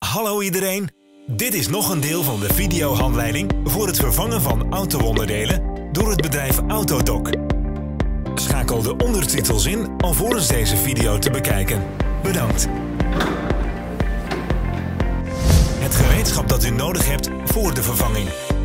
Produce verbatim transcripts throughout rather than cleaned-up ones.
Hallo iedereen, dit is nog een deel van de videohandleiding voor het vervangen van auto-onderdelen door het bedrijf Autodoc. Schakel de ondertitels in alvorens deze video te bekijken. Bedankt. Het gereedschap dat u nodig hebt voor de vervanging.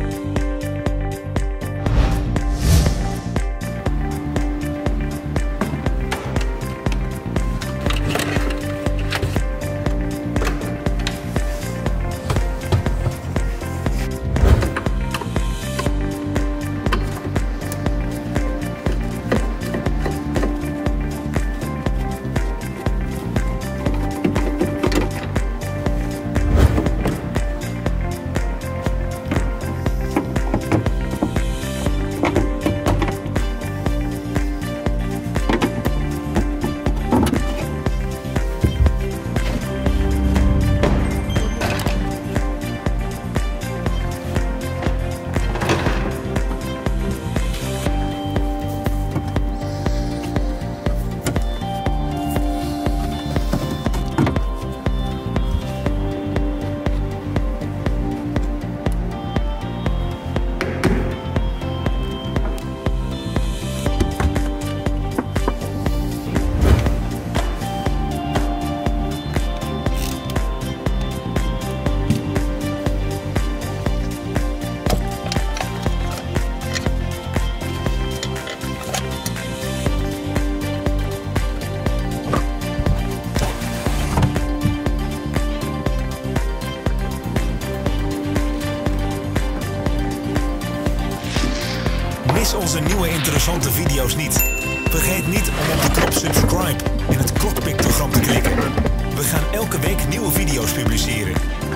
Mis onze nieuwe interessante video's niet. Vergeet niet om op de knop subscribe en het klokpictogram te klikken. We gaan elke week nieuwe video's publiceren.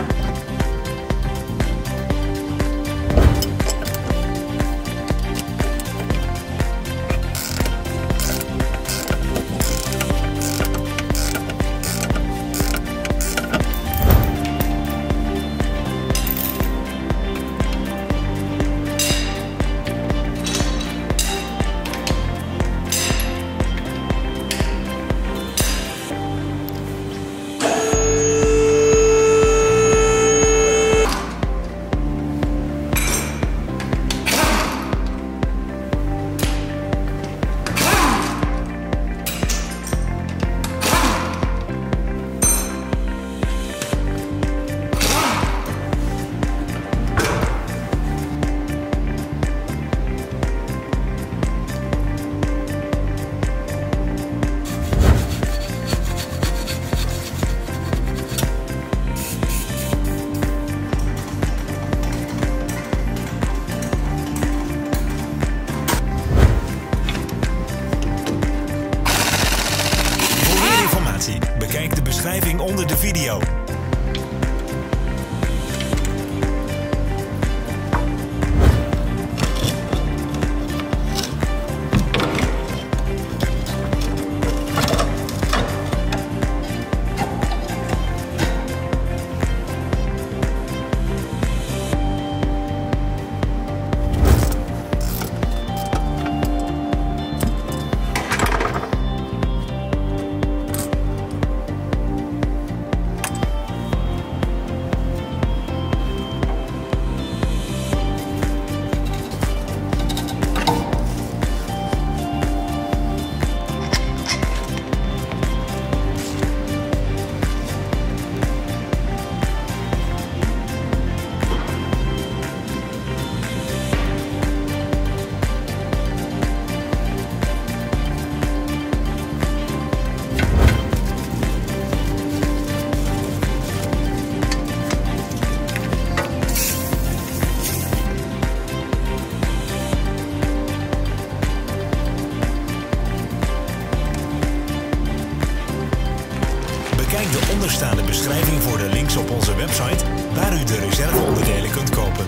Bekijk de beschrijving onder de video. Bekijk de onderstaande beschrijving voor de links op onze website waar u de reserveonderdelen kunt kopen.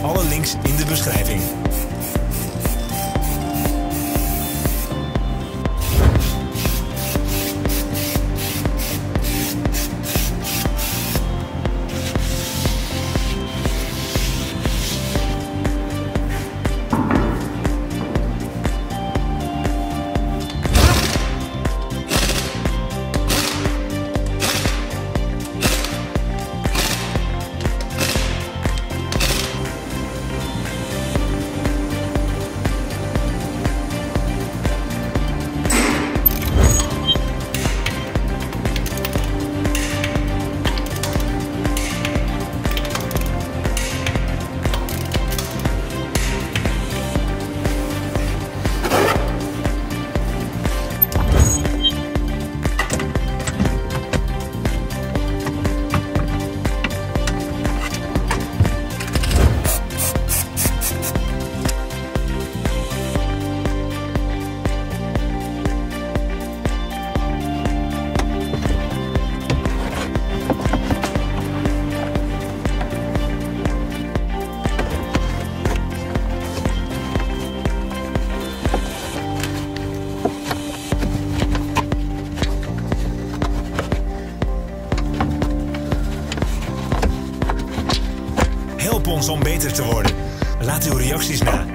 Alle links in de beschrijving. Help ons om beter te worden. Laat uw reacties na.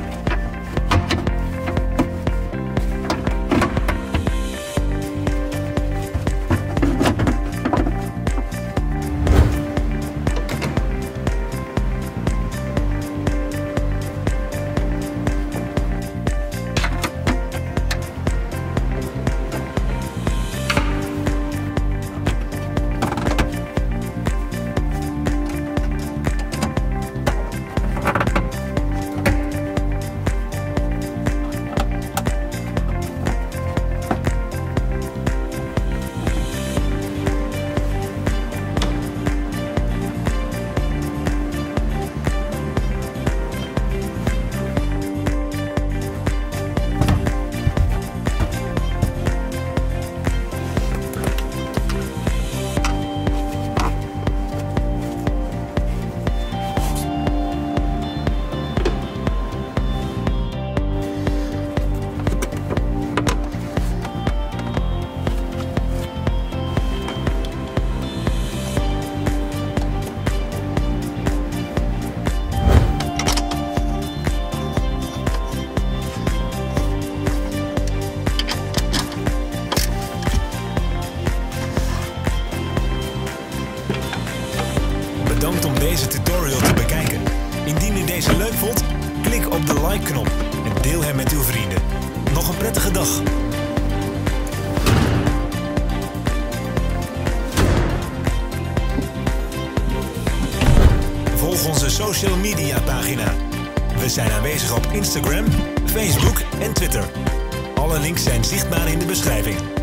Bedankt om deze tutorial te bekijken. Indien u deze leuk vond, klik op de like-knop en deel hem met uw vrienden. Nog een prettige dag! Volg onze social media pagina. We zijn aanwezig op Instagram, Facebook en Twitter. Alle links zijn zichtbaar in de beschrijving.